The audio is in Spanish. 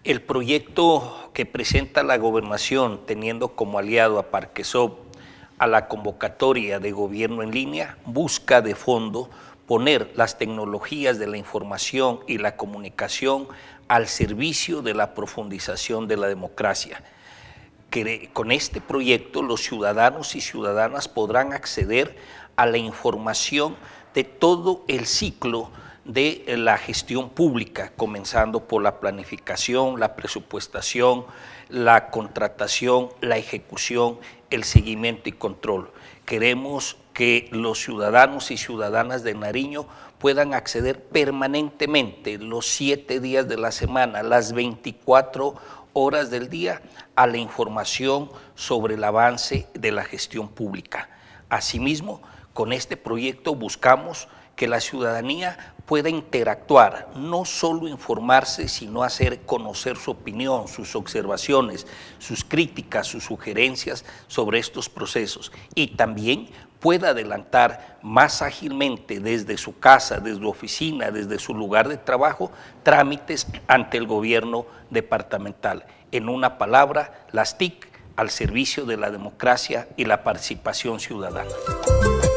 El proyecto que presenta la Gobernación, teniendo como aliado a Parquesop, a la convocatoria de gobierno en línea, busca de fondo poner las tecnologías de la información y la comunicación al servicio de la profundización de la democracia. Que con este proyecto los ciudadanos y ciudadanas podrán acceder a la información de todo el ciclo de la gestión pública, comenzando por la planificación, la presupuestación, la contratación, la ejecución, el seguimiento y control. Queremos que los ciudadanos y ciudadanas de Nariño puedan acceder permanentemente los 7 días de la semana, las 24 horas del día, a la información sobre el avance de la gestión pública. Asimismo, con este proyecto buscamos que la ciudadanía pueda interactuar, no solo informarse, sino hacer conocer su opinión, sus observaciones, sus críticas, sus sugerencias sobre estos procesos, y también pueda adelantar más ágilmente desde su casa, desde su oficina, desde su lugar de trabajo, trámites ante el gobierno departamental. En una palabra, las TIC al servicio de la democracia y la participación ciudadana.